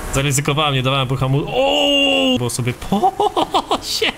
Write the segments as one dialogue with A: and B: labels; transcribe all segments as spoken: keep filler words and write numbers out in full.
A: Zaryzykowałem, nie dawałem po hamu... O, bo sobie po się.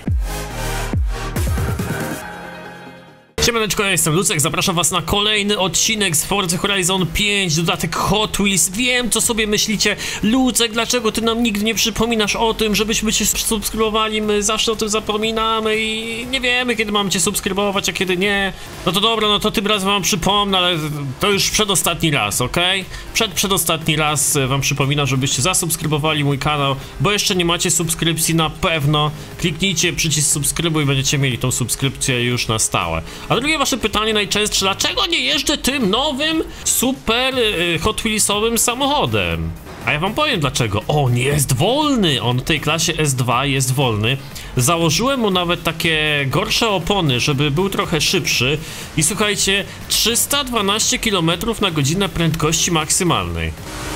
A: Siemaneczko, ja jestem Lucek, zapraszam was na kolejny odcinek z Forza Horizon pięć, dodatek Hot Wheels. Wiem, co sobie myślicie, Lucek, dlaczego ty nam nigdy nie przypominasz o tym, żebyśmy cię subskrybowali, my zawsze o tym zapominamy i nie wiemy, kiedy mam cię subskrybować, a kiedy nie. No to dobra, no to tym razem wam przypomnę, ale to już przedostatni raz, ok? Przed przedostatni raz wam przypominam, żebyście zasubskrybowali mój kanał, bo jeszcze nie macie subskrypcji na pewno. Kliknijcie przycisk subskrybuj i będziecie mieli tą subskrypcję już na stałe. A drugie wasze pytanie najczęstsze, dlaczego nie jeżdżę tym nowym, super y, Hot Wheelsowym samochodem? A ja wam powiem dlaczego. On jest wolny, on w tej klasie S dwa jest wolny. Założyłem mu nawet takie gorsze opony, żeby był trochę szybszy. I słuchajcie, trzysta dwanaście kilometrów na godzinę prędkości maksymalnej.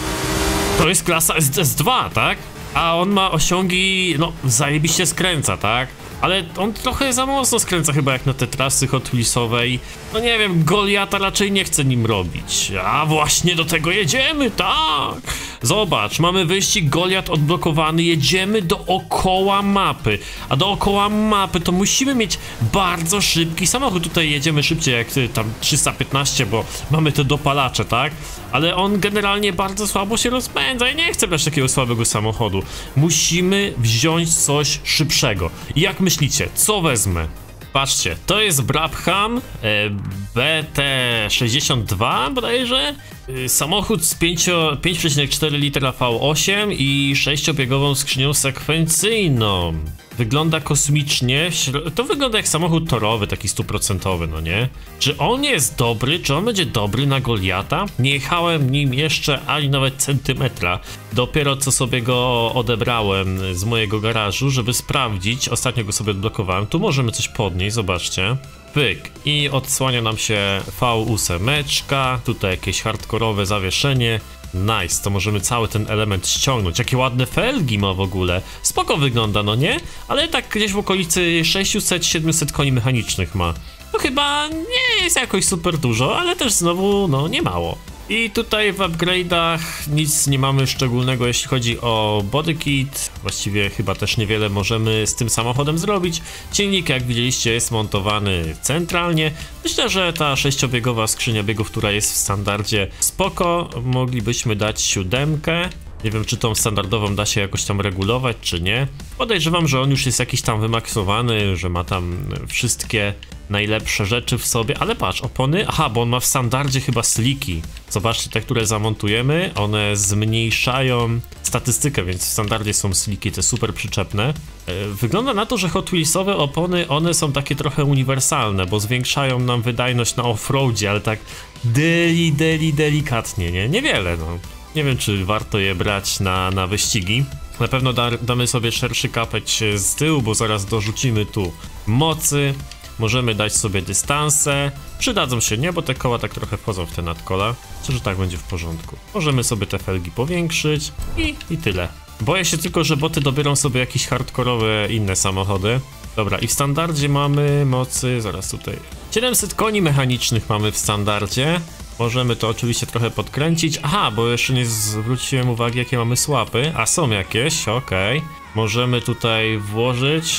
A: To jest klasa S dwa, tak? A on ma osiągi, no zajebiście skręca, tak? Ale on trochę za mocno skręca chyba jak na te trasy Hot Wheelsowej. No nie wiem, Goliata raczej nie chce nim robić. A właśnie do tego jedziemy, tak! Zobacz, mamy wyścig Goliat odblokowany, jedziemy dookoła mapy. A dookoła mapy to musimy mieć bardzo szybki samochód. Tutaj jedziemy szybciej jak tam trzysta piętnaście, bo mamy te dopalacze, tak? Ale on generalnie bardzo słabo się rozpędza i nie chcę brać takiego słabego samochodu. Musimy wziąć coś szybszego. I jak myślicie, co wezmę? Patrzcie, to jest Brabham e, B T sześćdziesiąt dwa bodajże. E, samochód z pięć przecinek cztery litra V osiem i sześciobiegową skrzynią sekwencyjną. Wygląda kosmicznie, to wygląda jak samochód torowy, taki stuprocentowy, no nie? Czy on jest dobry, czy on będzie dobry na Goliata? Nie jechałem nim jeszcze ani nawet centymetra. Dopiero co sobie go odebrałem z mojego garażu, żeby sprawdzić. Ostatnio go sobie odblokowałem, tu możemy coś podnieść, zobaczcie. Pyk, i odsłania nam się V osiem, tutaj jakieś hardkorowe zawieszenie. Nice, to możemy cały ten element ściągnąć. Jakie ładne felgi ma w ogóle. Spoko wygląda, no nie? Ale tak gdzieś w okolicy sześćset siedemset koni mechanicznych ma. To chyba nie jest jakoś super dużo, ale też znowu, no nie mało. I tutaj w upgrade'ach nic nie mamy szczególnego, jeśli chodzi o body kit. Właściwie chyba też niewiele możemy z tym samochodem zrobić. Silnik, jak widzieliście, jest montowany centralnie. Myślę, że ta sześciobiegowa skrzynia biegów, która jest w standardzie, spoko. Moglibyśmy dać siódemkę. Nie wiem, czy tą standardową da się jakoś tam regulować, czy nie. Podejrzewam, że on już jest jakiś tam wymaksowany, że ma tam wszystkie najlepsze rzeczy w sobie, ale patrz, opony, aha, bo on ma w standardzie chyba sliki. Zobaczcie, te, które zamontujemy, one zmniejszają statystykę, więc w standardzie są sliki, te super przyczepne. Wygląda na to, że Hot Wheelsowe opony, one są takie trochę uniwersalne, bo zwiększają nam wydajność na offroadzie, ale tak deli, deli, delikatnie, nie? Niewiele, no. Nie wiem, czy warto je brać na, na wyścigi. Na pewno da, damy sobie szerszy kapeć z tyłu, bo zaraz dorzucimy tu mocy. Możemy dać sobie dystanse. Przydadzą się, nie? Bo te koła tak trochę wchodzą w te nadkola. Myślę, że tak będzie w porządku. Możemy sobie te felgi powiększyć i, i tyle. Boję się tylko, że boty dobiorą sobie jakieś hardkorowe inne samochody. Dobra, i w standardzie mamy mocy, zaraz tutaj, siedemset koni mechanicznych mamy w standardzie. Możemy to oczywiście trochę podkręcić. Aha, bo jeszcze nie zwróciłem uwagi, jakie mamy słapy. A są jakieś, okej. Okay. Możemy tutaj włożyć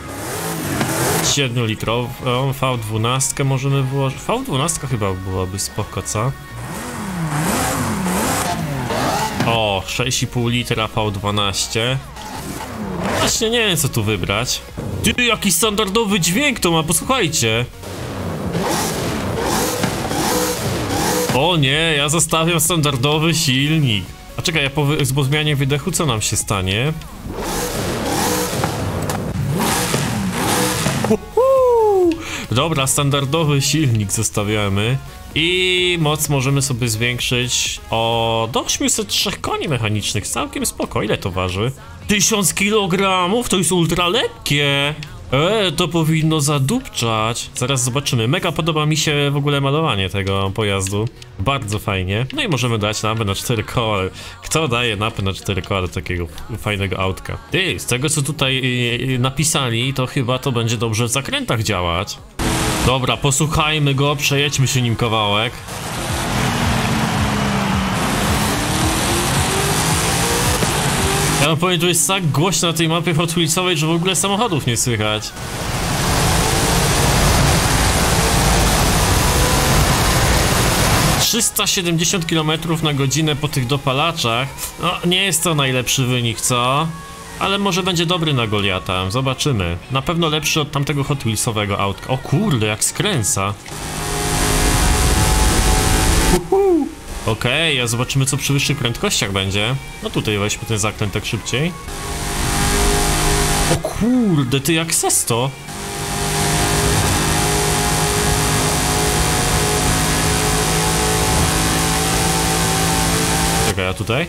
A: siedmiolitrową V dwanaście możemy włożyć. V dwanaście chyba byłaby spoko, co? O, sześć i pół litra V dwanaście. Właśnie nie wiem, co tu wybrać. Ty, jaki standardowy dźwięk to ma, posłuchajcie. O nie, ja zostawiam standardowy silnik. A czekaj, ja po, po zmianie wydechu co nam się stanie? Uhu! Dobra, standardowy silnik zostawiamy. I moc możemy sobie zwiększyć o do osiemset trzy koni mechanicznych. Całkiem spoko. Ile to waży? tysiąc kilogramów? To jest ultra lekkie. Eee, to powinno zadupczać. Zaraz zobaczymy. Mega podoba mi się w ogóle malowanie tego pojazdu. Bardzo fajnie. No i możemy dać napę na cztery koła. Kto daje napę na cztery koła do takiego fajnego autka? Ty, z tego co tutaj napisali, to chyba to będzie dobrze w zakrętach działać. Dobra, posłuchajmy go, przejedźmy się nim kawałek. Ja wam powiem, że jest tak głośno na tej mapie Hot Wheelsowej, że w ogóle samochodów nie słychać. trzysta siedemdziesiąt kilometrów na godzinę po tych dopalaczach. No, nie jest to najlepszy wynik, co? Ale może będzie dobry na Goliata, zobaczymy. Na pewno lepszy od tamtego Hot Wheelsowego autka. O kurde, jak skręca. Uhu. Okej, okay, a zobaczymy, co przy wyższych prędkościach będzie. No tutaj weźmy ten zakręt tak szybciej. O kurde, ty jak Sesto. Czekaj, a tutaj?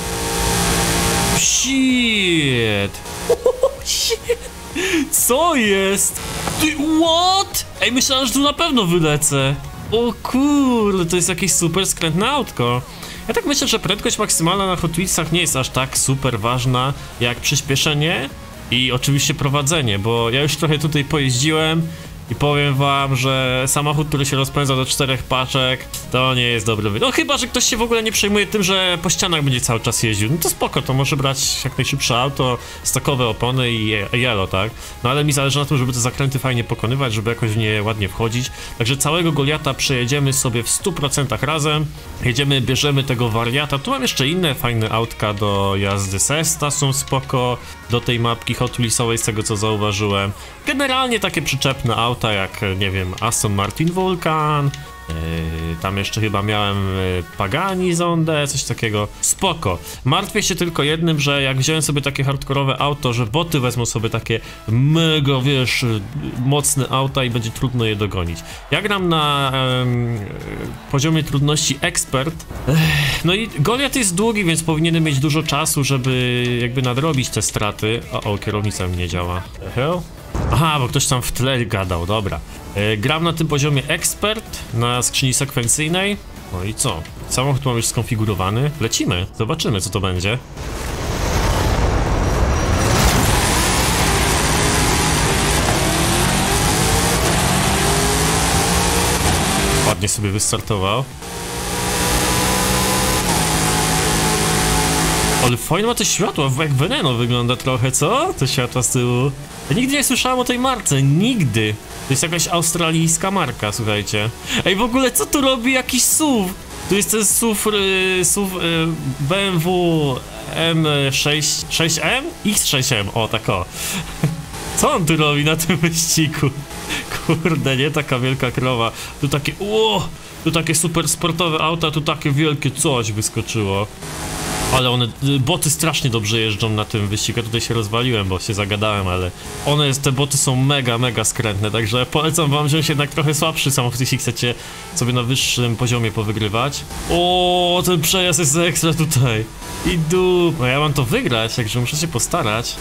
A: Shit! Shit! Co jest? Ty, what? Ej, myślałem, że tu na pewno wylecę. O kurde, to jest jakieś super skrętne autko. Ja tak myślę, że prędkość maksymalna na Hot Wheelsach nie jest aż tak super ważna jak przyspieszenie i oczywiście prowadzenie, bo ja już trochę tutaj pojeździłem i powiem wam, że samochód, który się rozpędza do czterech paczek, to nie jest dobry wynik. No chyba, że ktoś się w ogóle nie przejmuje tym, że po ścianach będzie cały czas jeździł. No to spoko, to może brać jak najszybsze auto, stokowe opony i jelo, tak? No ale mi zależy na tym, żeby te zakręty fajnie pokonywać, żeby jakoś w nie ładnie wchodzić. Także całego Goliata przejedziemy sobie w stu procentach razem. Jedziemy, bierzemy tego wariata. Tu mam jeszcze inne fajne autka do jazdy. Sesta są spoko do tej mapki Hot Wheelsowej, z tego co zauważyłem. Generalnie takie przyczepne auta jak, nie wiem, Aston Martin Vulcan. Yy, tam jeszcze chyba miałem yy, Pagani Zondę, coś takiego. Spoko. Martwię się tylko jednym, że jak wziąłem sobie takie hardkorowe auto, że boty wezmą sobie takie mega, wiesz, mocne auta i będzie trudno je dogonić. Ja gram na yy, poziomie trudności ekspert. Yy, no i Goliat jest długi, więc powinienem mieć dużo czasu, żeby jakby nadrobić te straty. O, o, kierownica mi nie działa. The hell? Aha, bo ktoś tam w tle gadał, dobra. Yy, gram na tym poziomie ekspert, na skrzyni sekwencyjnej. No i co? Samochód mam już skonfigurowany. Lecimy, zobaczymy co to będzie. Ładnie sobie wystartował. Ale fajnie ma te światła, jak Veneno wygląda trochę, co? Te światła z tyłu. Ja nigdy nie słyszałem o tej marce, nigdy. To jest jakaś australijska marka, słuchajcie. Ej, w ogóle co tu robi jakiś S U V? Tu jest ten S U V, y, S U V y, B M W M sześć M? X sześć M, o tak o. Co on tu robi na tym wyścigu? Kurde, nie taka wielka krowa. Tu takie, ło, tu takie super sportowe auta, tu takie wielkie coś wyskoczyło. Ale one, boty strasznie dobrze jeżdżą na tym wyścigu. Ja tutaj się rozwaliłem, bo się zagadałem, ale one, te boty są mega, mega skrętne, także polecam wam wziąć jednak trochę słabszy samochód, jeśli chcecie sobie na wyższym poziomie powygrywać. O, ten przejazd jest ekstra tutaj. I dup. No ja mam to wygrać, także muszę się postarać.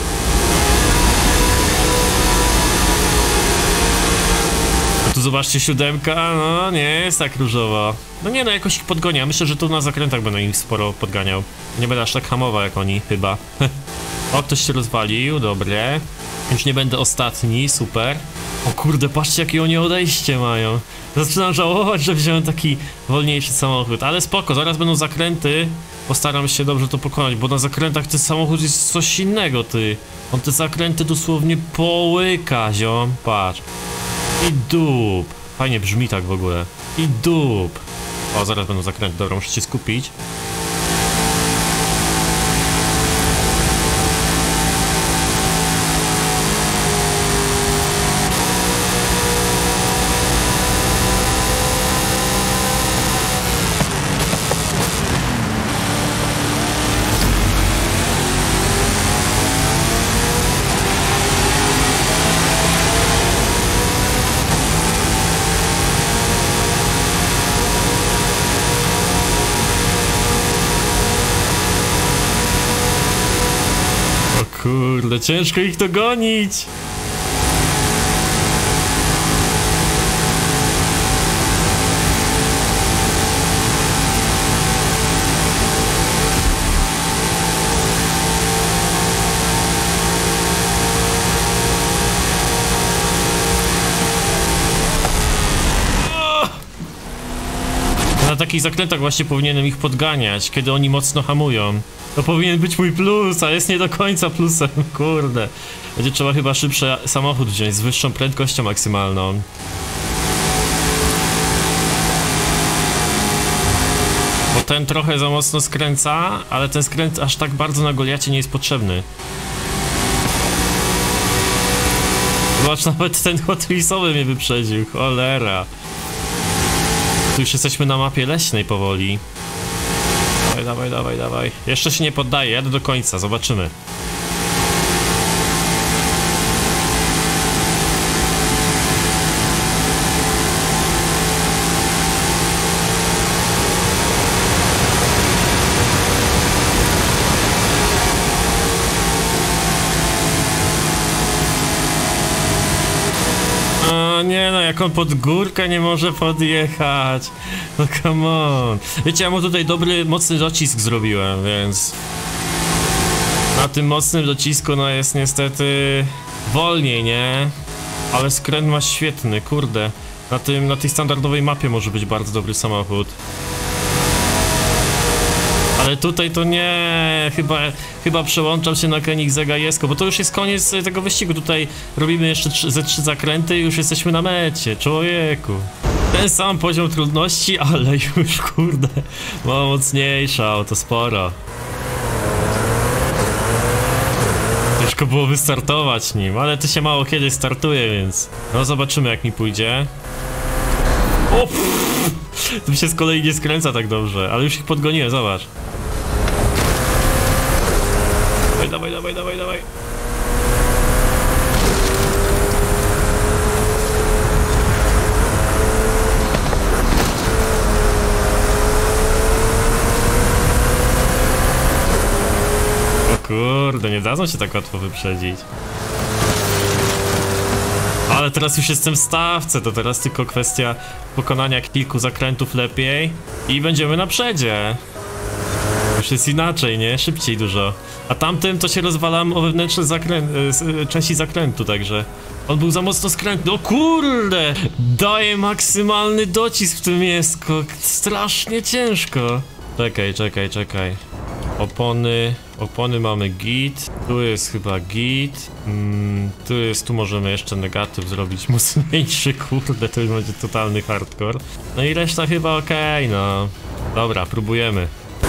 A: Tu zobaczcie, siódemka, no nie jest tak różowa. No nie no, jakoś ich podgonię. Myślę, że tu na zakrętach będę ich sporo podganiał. Nie będę aż tak hamował jak oni, chyba. O, ktoś się rozwalił, dobre. Już nie będę ostatni, super. O kurde, patrzcie jakie oni odejście mają. Zaczynam żałować, że wziąłem taki wolniejszy samochód, ale spoko, zaraz będą zakręty. Postaram się dobrze to pokonać, bo na zakrętach ten samochód jest coś innego, ty. On te zakręty dosłownie połyka, ziom. Patrz. I dup. Fajnie brzmi tak w ogóle. I dup. O, zaraz będą zakręty. Dobra, muszę się skupić. Kurde, ciężko ich dogonić. takich zakrętach właśnie powinienem ich podganiać, kiedy oni mocno hamują. To powinien być mój plus, a jest nie do końca plusem, kurde. Będzie trzeba chyba szybszy samochód wziąć z wyższą prędkością maksymalną. Bo ten trochę za mocno skręca, ale ten skręt aż tak bardzo na Goliacie nie jest potrzebny. Zobacz, nawet ten Hot Wheelsowy mnie wyprzedził, cholera. Tu już jesteśmy na mapie leśnej powoli. Dawaj, dawaj, dawaj, dawaj. Jeszcze się nie poddaję, jadę do końca, zobaczymy. Nie no, jak on pod górkę nie może podjechać. No come on. Wiecie, ja mu tutaj dobry, mocny docisk zrobiłem, więc... Na tym mocnym docisku no jest niestety... wolniej, nie? Ale skręt ma świetny, kurde. Na tym, na tej standardowej mapie może być bardzo dobry samochód. Ale tutaj to nie, chyba, chyba przełączam się na Koenigsegga Jesko, bo to już jest koniec tego wyścigu. Tutaj robimy jeszcze trzy, ze trzy zakręty i już jesteśmy na mecie, człowieku. Ten sam poziom trudności, ale już kurde, ma mocniejsza auto, sporo. Ciężko było wystartować nim, ale to się mało kiedy startuje, więc... No zobaczymy jak mi pójdzie. O, pff, tu się z kolei nie skręca tak dobrze, ale już ich podgoniłem, zobacz. Dawaj, dawaj, dawaj, dawaj, dawaj. O kurde, nie dadzą się tak łatwo wyprzedzić. Ale teraz już jestem w stawce, to teraz tylko kwestia pokonania kilku zakrętów lepiej i będziemy na przedzie. Już jest inaczej, nie? Szybciej dużo. A tamtym to się rozwalam o wewnętrzne zakręt, e, części zakrętu, także on był za mocno skrętny. O kurde! Daje maksymalny docisk w tym Jesko. Strasznie ciężko. Czekaj, czekaj, czekaj. Opony, opony mamy git, tu jest chyba git, mm, tu jest, tu możemy jeszcze negatyw zrobić mocniejszy, kurde, to już będzie totalny hardcore. No i reszta chyba okej, okay, no. Dobra, próbujemy.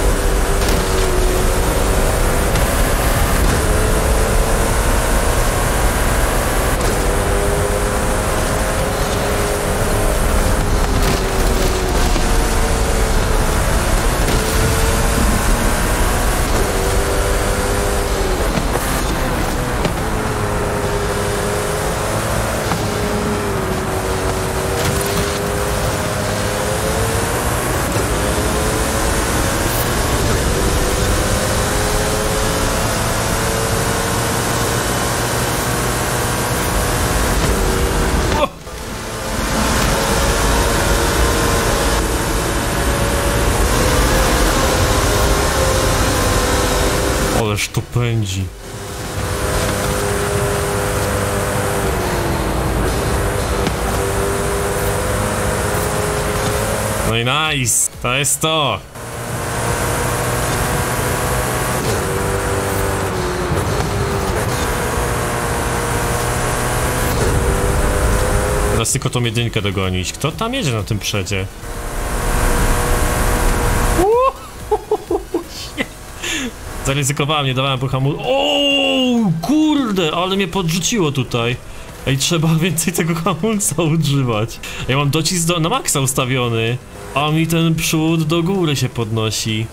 A: Ależ to pędzi. No i nice, to jest to. Teraz tylko tą jedynkę dogonić. Kto tam jedzie na tym przedzie? Zaryzykowałem, nie dawałem po hamulcu. O, kurde, ale mnie podrzuciło tutaj. Ej, trzeba więcej tego hamulca używać. Ja mam docisk do, na maksa ustawiony, a mi ten przód do góry się podnosi.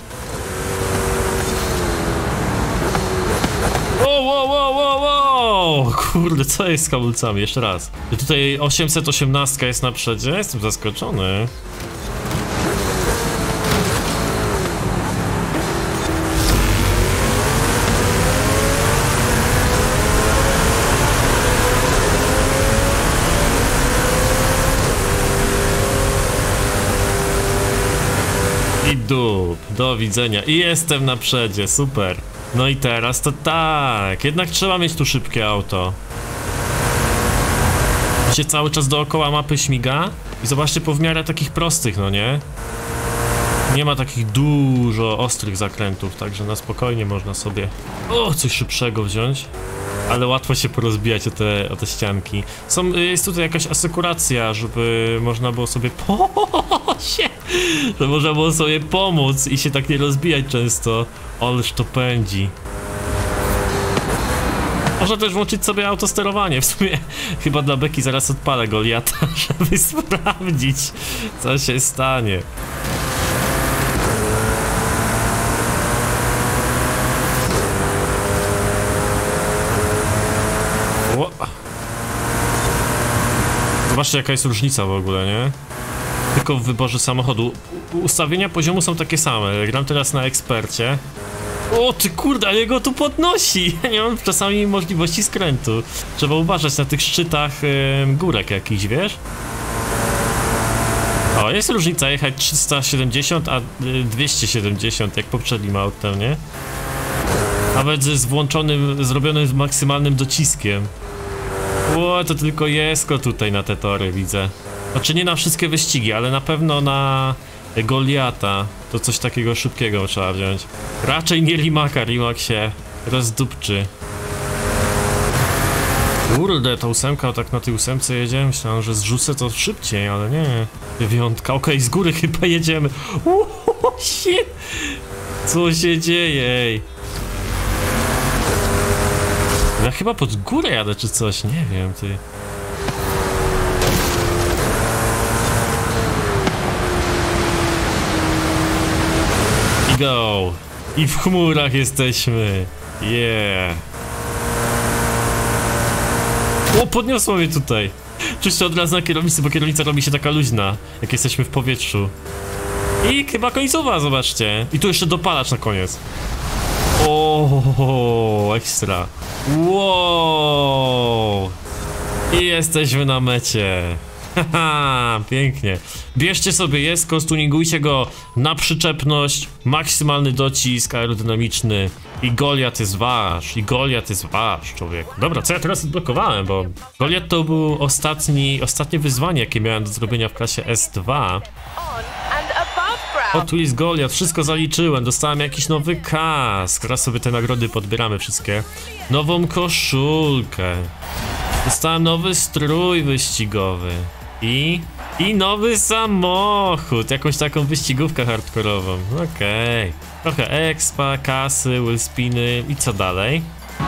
A: Wow, wow, wow, wow, wow. Kurde, co jest z hamulcami? Jeszcze raz. Tutaj osiemset osiemnaście jest na przedzie, jestem zaskoczony. I dup, do widzenia. I jestem na przedzie, super. No i teraz to tak, jednak trzeba mieć tu szybkie auto. Się cały czas dookoła mapy śmiga i zobaczcie, po w miarę takich prostych, no nie? Nie ma takich dużo ostrych zakrętów, także na spokojnie można sobie o, coś szybszego wziąć. Ale łatwo się porozbijać o te, o te ścianki. Są, jest tutaj jakaś asekuracja, żeby można było sobie po się, żeby można było sobie pomóc i się tak nie rozbijać często. Ależ to pędzi. Można też włączyć sobie autosterowanie. W sumie chyba dla beki zaraz odpalę Goliata, żeby sprawdzić, co się stanie. Zobaczcie, jaka jest różnica w ogóle, nie? Tylko w wyborze samochodu. U ustawienia poziomu są takie same. Gram teraz na ekspercie. O ty kurde, ale go tu podnosi! Nie mam czasami możliwości skrętu. Trzeba uważać na tych szczytach yy, górek jakichś, wiesz? O, jest różnica jechać trzysta siedemdziesiąt, a yy, dwieście siedemdziesiąt, jak poprzednim autem, nie? Nawet z włączonym, zrobionym z maksymalnym dociskiem. O, to tylko jesko tutaj na te tory widzę. Znaczy nie na wszystkie wyścigi, ale na pewno na Goliata to coś takiego szybkiego trzeba wziąć. Raczej nie Limaka, Limak się rozdupczy. Kurde, ta ósemka, tak na tej ósemce jedziemy. Myślałem, że zrzucę to szybciej, ale nie. Dziewiątka, okej, okay, z góry chyba jedziemy. Uuu, shit. Co się dzieje, ej? Ja chyba pod górę jadę czy coś, nie wiem, ty. I go! I w chmurach jesteśmy! Yeah! O, podniosło mnie tutaj! Czuć od razu na kierownicy, bo kierownica robi się taka luźna, jak jesteśmy w powietrzu. I chyba końcowa, zobaczcie! I tu jeszcze dopalacz na koniec. O, ekstra. Wow. I jesteśmy na mecie. Haha, pięknie. Bierzcie sobie jesko, stuningujcie go na przyczepność, maksymalny docisk aerodynamiczny. I Goliat jest wasz, i Goliat jest wasz, człowieku. Dobra, co ja teraz odblokowałem, bo Goliat to był ostatni, ostatnie wyzwanie, jakie miałem do zrobienia w klasie S dwa. O, tu jest Goliat, wszystko zaliczyłem, dostałem jakiś nowy kask. Teraz sobie te nagrody podbieramy wszystkie. Nową koszulkę. Dostałem nowy strój wyścigowy. I... I nowy samochód, jakąś taką wyścigówkę hardkorową. Okej. Okay. Trochę expa, kasy, wheelspiny i co dalej?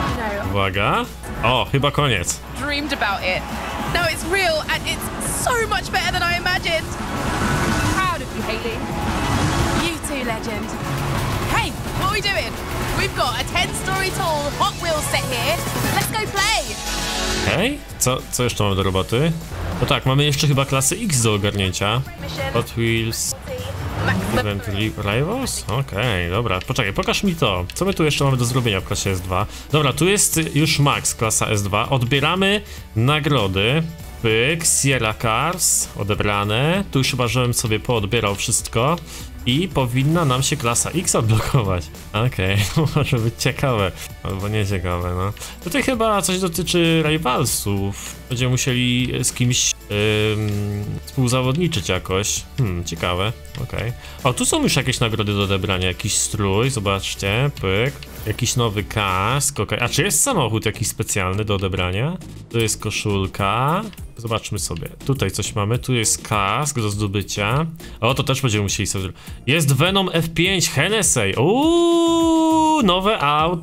A: Uwaga. O, chyba koniec. Dreamed about it. Now it's real and it's so much better than I imagined. Proud of you, Hayley. You too, legend. Hey, what are we doing? We've got a ten-story tall Hot Wheels set here. Let's go play. Hej, co, co jeszcze mamy do roboty? No tak, mamy jeszcze chyba klasy X do ogarnięcia. Hot Wheels... Event Rivals? Okej, okay, dobra, poczekaj, pokaż mi to. Co my tu jeszcze mamy do zrobienia w klasie S dwa? Dobra, tu jest już Max, klasa S dwa. Odbieramy nagrody. Pyk, Sierra Cars, odebrane. Tu już chyba, żebym sobie poodbierał wszystko. I powinna nam się klasa X odblokować. Okej, okay. Może być ciekawe. Albo nie ciekawe, no. Tutaj chyba coś dotyczy Rivalsów. Będziemy musieli z kimś ym, współzawodniczyć jakoś. Hmm, ciekawe. Okej. Okay. O, tu są już jakieś nagrody do odebrania. Jakiś strój, zobaczcie. Pyk. Jakiś nowy kask. Okay. A czy jest samochód jakiś specjalny do odebrania? Tu jest koszulka. Zobaczmy sobie. Tutaj coś mamy. Tu jest kask do zdobycia. O, to też będziemy musieli sobie... Jest Venom F pięć Hennessy. Uuu, nowe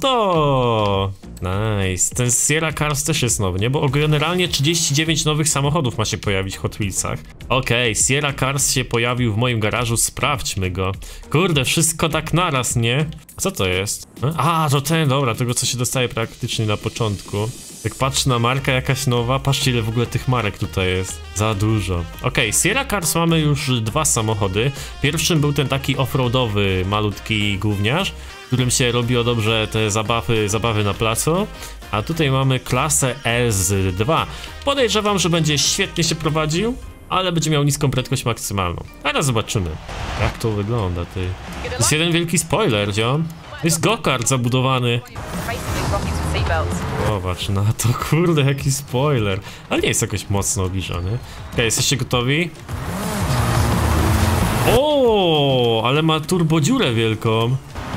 A: auto. Nice. Ten Sierra Cars też jest nowy, nie? Bo generalnie trzydzieści dziewięć nowych samochodów ma się pojawić w Hot Wheelsach. Okej, okay, Sierra Cars się pojawił w moim garażu. Sprawdźmy go. Kurde, wszystko tak naraz, nie? Co to jest? A, to ten, dobra, tego co się dostaje praktycznie na początku. Jak patrzę na markę jakaś nowa, patrzcie ile w ogóle tych marek tutaj jest. Za dużo. Okej, okay, Sierra Cars mamy już dwa samochody. Pierwszym był ten taki offroadowy, malutki gówniarz, którym się robiło dobrze te zabawy, zabawy na placu. A tutaj mamy klasę S dwa. Podejrzewam, że będzie świetnie się prowadził, ale będzie miał niską prędkość maksymalną. Teraz zobaczymy, jak to wygląda, ty. To jest jeden wielki spoiler, ziom. To jest go-kart zabudowany. Zobacz na to, kurde, jaki spoiler. Ale nie jest jakoś mocno obniżony. Okej, okay, jesteście gotowi? O, O, ale ma turbodziurę wielką.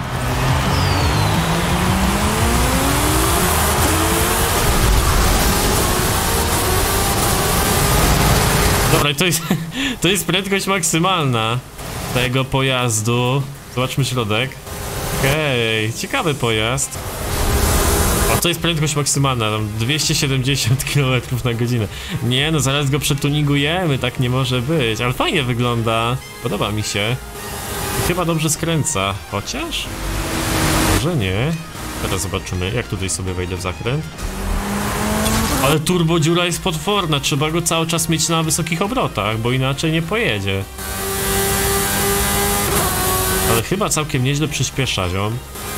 A: Dobra, to jest, to jest prędkość maksymalna tego pojazdu. Zobaczmy środek. Okej, okay, ciekawy pojazd. A to jest prędkość maksymalna, tam dwieście siedemdziesiąt kilometrów na godzinę. Nie no, zaraz go przetuningujemy, tak nie może być. Ale fajnie wygląda, podoba mi się. I chyba dobrze skręca, chociaż? Może nie. Teraz zobaczymy, jak tutaj sobie wejdę w zakręt. Ale turbodziura jest potworna, trzeba go cały czas mieć na wysokich obrotach, bo inaczej nie pojedzie. Ale chyba całkiem nieźle przyspiesza, ziom.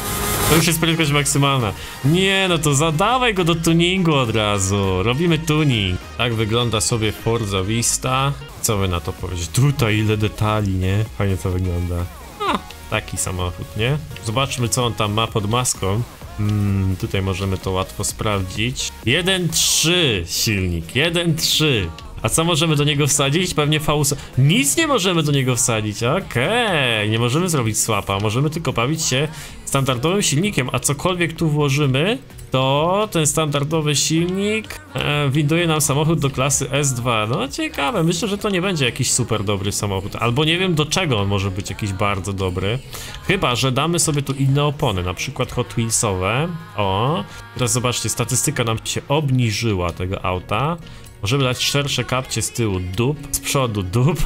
A: To już jest prędkość maksymalna. Nie, no to zadawaj go do tuningu od razu. Robimy tuning. Tak wygląda sobie Forza Vista. Co wy na to powiecie? Tutaj ile detali, nie? Fajnie to wygląda. No, taki samochód, nie? Zobaczmy, co on tam ma pod maską. Hmm, tutaj możemy to łatwo sprawdzić. jeden trzy silnik, jeden trzy. A co możemy do niego wsadzić? Pewnie V osiem. Nic nie możemy do niego wsadzić, okej. Okay. Nie możemy zrobić swapa, możemy tylko bawić się standardowym silnikiem, a cokolwiek tu włożymy, to ten standardowy silnik e, winduje nam samochód do klasy S dwa. No ciekawe, myślę, że to nie będzie jakiś super dobry samochód, albo nie wiem do czego on może być jakiś bardzo dobry. Chyba że damy sobie tu inne opony, na przykład Hot Wheelsowe. O, teraz zobaczcie, statystyka nam się obniżyła tego auta. Możemy dać szersze kapcie z tyłu dup, z przodu dup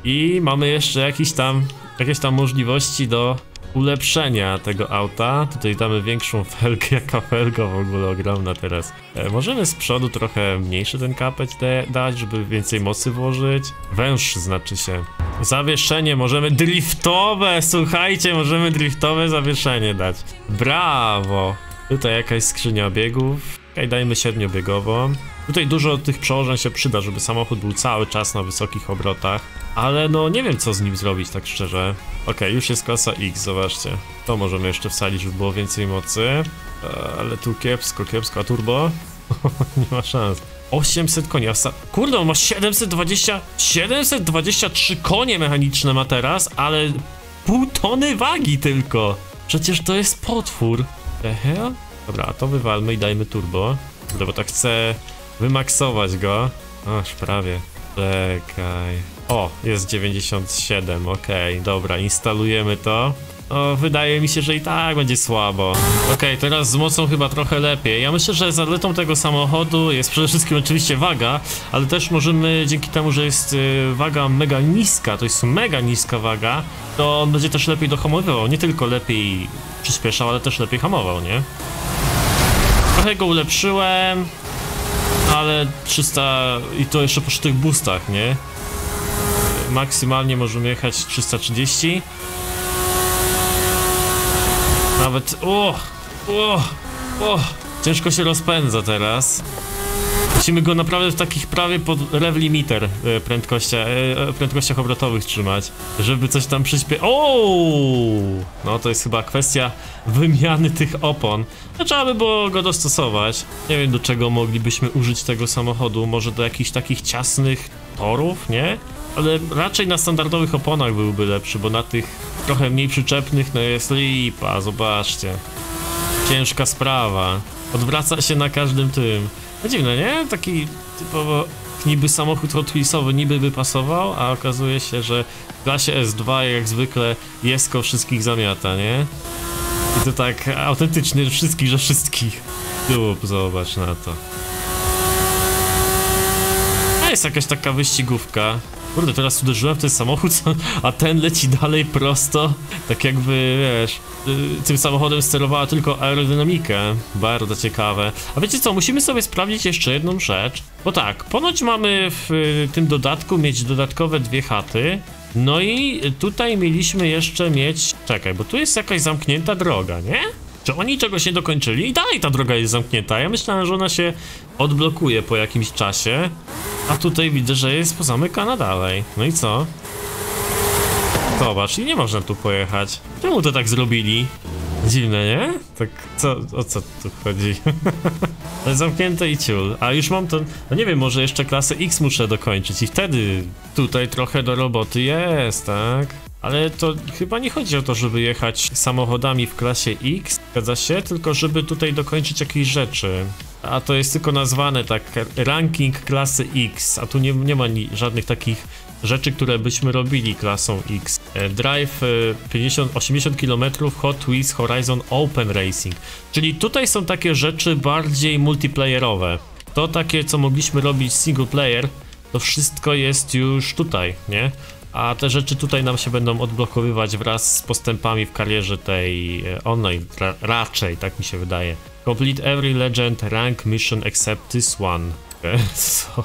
A: i mamy jeszcze jakieś tam, jakieś tam możliwości do ulepszenia tego auta. Tutaj damy większą felgę, jaka felga w ogóle ogromna teraz. E, możemy z przodu trochę mniejszy ten kapeć dać, żeby więcej mocy włożyć. Węższy znaczy się. Zawieszenie możemy driftowe, słuchajcie, możemy driftowe zawieszenie dać. Brawo! Tutaj jakaś skrzynia biegów. Okej, dajmy siedmiobiegową. Tutaj dużo tych przełożeń się przyda, żeby samochód był cały czas na wysokich obrotach. Ale no nie wiem co z nim zrobić, tak szczerze. Okej, okay, już jest klasa X, zobaczcie. To możemy jeszcze wsadzić, żeby było więcej mocy. Eee, ale tu kiepsko, kiepsko. A turbo? Nie ma szans. osiemset koni, a wsa... Kurde, on ma siedemset dwadzieścia... siedemset dwadzieścia trzy konie mechaniczne ma teraz, ale pół tony wagi tylko. Przecież to jest potwór. Ehe? Dobra, a to wywalmy i dajmy turbo. Dobra, bo tak chcę wymaksować go. Aż prawie. Czekaj. O, jest dziewięćdziesiąt siedem, okej, okay, dobra, instalujemy to. O, wydaje mi się, że i tak będzie słabo. Okej, okay, teraz z mocą chyba trochę lepiej. Ja myślę, że zaletą tego samochodu jest przede wszystkim oczywiście waga, ale też możemy, dzięki temu, że jest y, waga mega niska, to jest mega niska waga, to on będzie też lepiej dohamowywał. Nie tylko lepiej przyspieszał, ale też lepiej hamował, nie? Trochę go ulepszyłem, ale trzysta... i to jeszcze przy tych boostach, nie? Maksymalnie możemy jechać trzysta trzydzieści. Nawet... o, o, o, ciężko się rozpędza teraz. Musimy go naprawdę w takich prawie pod rev limiter prędkościach, prędkościach obrotowych trzymać, żeby coś tam przyspie... O! No to jest chyba kwestia wymiany tych opon. No, trzeba by było go dostosować. Nie wiem, do czego moglibyśmy użyć tego samochodu. Może do jakichś takich ciasnych torów, nie? Ale raczej na standardowych oponach byłby lepszy, bo na tych trochę mniej przyczepnych no jest lipa, zobaczcie. Ciężka sprawa. Odwraca się na każdym tym. No dziwne, nie? Taki typowo niby samochód Hot Wheelsowy niby by pasował, a okazuje się, że w klasie S dwa jak zwykle jesko wszystkich zamiata, nie? I to tak autentycznie wszystkich, że wszystkich. Dup, zobacz na to. A jest jakaś taka wyścigówka. Kurde, teraz uderzyłem w ten samochód, a ten leci dalej prosto. Tak jakby, wiesz, tym samochodem sterowała tylko aerodynamikę. Bardzo ciekawe. A wiecie co, musimy sobie sprawdzić jeszcze jedną rzecz. Bo tak, ponoć mamy w tym dodatku mieć dodatkowe dwie chaty. No i tutaj mieliśmy jeszcze mieć... Czekaj, bo tu jest jakaś zamknięta droga, nie? Czy oni czegoś nie dokończyli? I dalej ta droga jest zamknięta. Ja myślałem, że ona się odblokuje po jakimś czasie. A tutaj widzę, że jest pozamykana dalej. No i co? Zobacz, i nie można tu pojechać. Czemu to tak zrobili? Dziwne, nie? Tak, co, o co tu chodzi? To jest zamknięte i ciul. A już mam to, no nie wiem, może jeszcze klasę X muszę dokończyć i wtedy tutaj trochę do roboty jest, tak? Ale to chyba nie chodzi o to, żeby jechać samochodami w klasie X, zgadza się, tylko żeby tutaj dokończyć jakieś rzeczy. A to jest tylko nazwane tak, ranking klasy X, a tu nie, nie ma ni żadnych takich rzeczy, które byśmy robili klasą X. Drive pięćdziesiąt osiemdziesiąt kilometrów Hot Wheels Horizon Open Racing. Czyli tutaj są takie rzeczy bardziej multiplayerowe. To takie, co mogliśmy robić single player, to wszystko jest już tutaj, nie? A te rzeczy tutaj nam się będą odblokowywać wraz z postępami w karierze tej online, ra raczej, tak mi się wydaje. Complete every legend rank mission except this one. Co?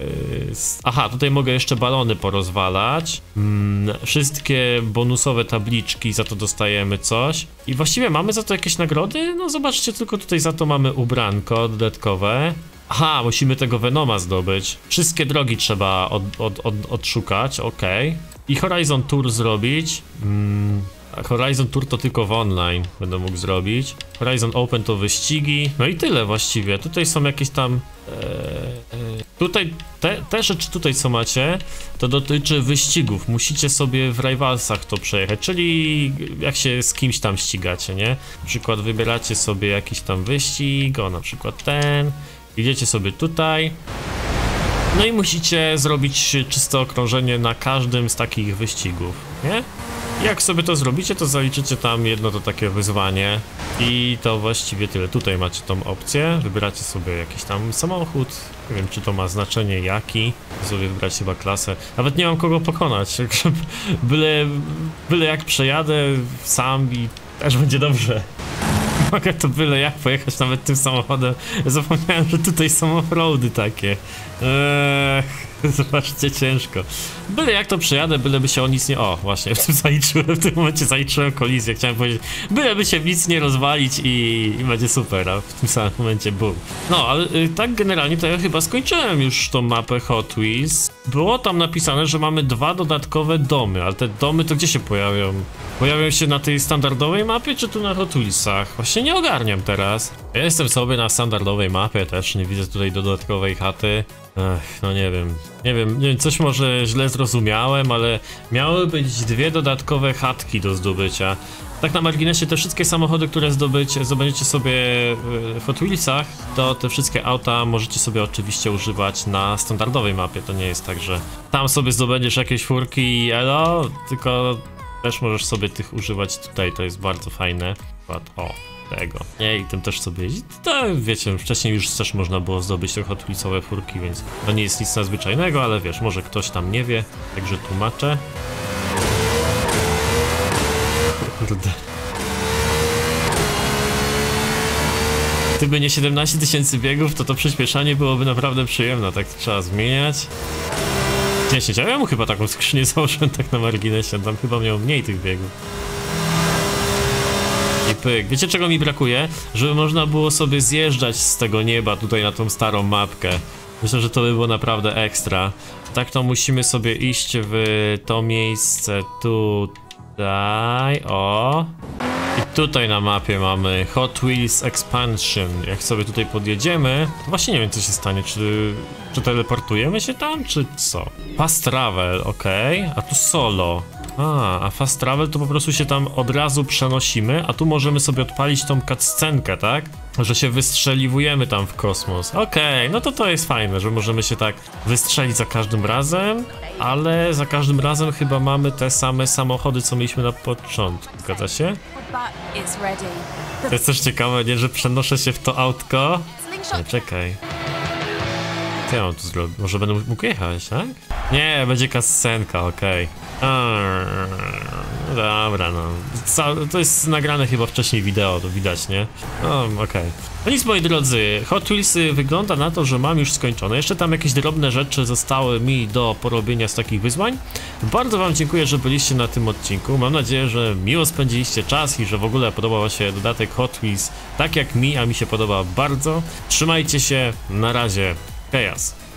A: Aha, tutaj mogę jeszcze balony porozwalać. Hmm, wszystkie bonusowe tabliczki, za to dostajemy coś. I właściwie mamy za to jakieś nagrody? No zobaczcie, tylko tutaj za to mamy ubranko dodatkowe. Aha, musimy tego Venoma zdobyć. Wszystkie drogi trzeba od, od, od, odszukać, okej. Okay. I Horizon Tour zrobić. Hmm. Horizon Tour to tylko w online będę mógł zrobić. Horizon Open to wyścigi. No i tyle właściwie. Tutaj są jakieś tam... E, e, tutaj te, te rzeczy tutaj co macie, to dotyczy wyścigów. Musicie sobie w Rivalsach to przejechać, czyli jak się z kimś tam ścigacie, nie? Na przykład wybieracie sobie jakiś tam wyścig, o na przykład ten. Idziecie sobie tutaj. No i musicie zrobić czyste okrążenie na każdym z takich wyścigów, nie? Jak sobie to zrobicie, to zaliczycie tam jedno to takie wyzwanie i to właściwie tyle. Tutaj macie tą opcję, wybieracie sobie jakiś tam samochód, nie wiem czy to ma znaczenie jaki, sobie wybrać chyba klasę. Nawet nie mam kogo pokonać, byle, byle jak przejadę sam i też będzie dobrze. Mogę to byle jak pojechać nawet tym samochodem. Zapomniałem, że tutaj są offroady takie. Eee, zobaczcie, ciężko. Byle jak to przejadę, byle by się o nic nie... O, właśnie, w tym zaliczyłem, w tym momencie zaliczyłem kolizję. Chciałem powiedzieć, byle by się w nic nie rozwalić i, i będzie super, a w tym samym momencie bum. No, ale y, tak generalnie to ja chyba skończyłem już tą mapę Hot Wheels. Było tam napisane, że mamy dwa dodatkowe domy, ale te domy to gdzie się pojawią? Pojawią się na tej standardowej mapie, czy tu na Hot Wheelsach? Właśnie nie ogarniam teraz. Ja jestem sobie na standardowej mapie, też nie widzę tutaj dodatkowej chaty. Ech, no nie wiem, nie wiem, nie wiem, coś może źle zrozumiałem, ale miały być dwie dodatkowe chatki do zdobycia. Tak na marginesie, te wszystkie samochody, które zdobycie, zdobędziecie sobie w Hot Wheelsach, to te wszystkie auta możecie sobie oczywiście używać na standardowej mapie. To nie jest tak, że tam sobie zdobędziesz jakieś furki i elo, tylko też możesz sobie tych używać tutaj, to jest bardzo fajne. O, tego. Nie, i tym też sobie jeździ. To wiecie, wcześniej już też można było zdobyć te Hot Wheelsowe furki, więc to nie jest nic nadzwyczajnego, ale wiesz, może ktoś tam nie wie, także tłumaczę. Kurde. Gdyby nie siedemnaście tysięcy biegów, to to przyspieszanie byłoby naprawdę przyjemne, tak trzeba zmieniać. dziesięć, ale ja mu chyba taką skrzynię założyłem tak na marginesie, tam chyba miał mniej tych biegów. I pyk. Wiecie czego mi brakuje? Żeby można było sobie zjeżdżać z tego nieba tutaj na tą starą mapkę. Myślę, że to by było naprawdę ekstra. Tak to musimy sobie iść w to miejsce tutaj, o. I tutaj na mapie mamy Hot Wheels Expansion. Jak sobie tutaj podjedziemy, to właśnie nie wiem co się stanie, czy, czy teleportujemy się tam, czy co? Fast Travel, ok, a tu solo. A, a Fast Travel to po prostu się tam od razu przenosimy, a tu możemy sobie odpalić tą cutscenkę, tak? Że się wystrzeliwujemy tam w kosmos. Okej, okay, no to to jest fajne, że możemy się tak wystrzelić za każdym razem, ale za każdym razem chyba mamy te same samochody, co mieliśmy na początku. Zgadza się? To jest też ciekawe, nie, że przenoszę się w to autko. Nie, czekaj. Co ja mam tu zrobić? Może będę mógł jechać, tak? Nie, będzie cutscenka, okej. Okay. No dobra, no. To jest nagrane chyba wcześniej wideo, to widać, nie? No, okej. Okay. No nic, moi drodzy, Hot Wheelsy wygląda na to, że mam już skończone. Jeszcze tam jakieś drobne rzeczy zostały mi do porobienia z takich wyzwań. Bardzo wam dziękuję, że byliście na tym odcinku. Mam nadzieję, że miło spędziliście czas i że w ogóle podobał wam się dodatek Hot Wheels tak jak mi, a mi się podoba bardzo. Trzymajcie się, na razie. Chaos.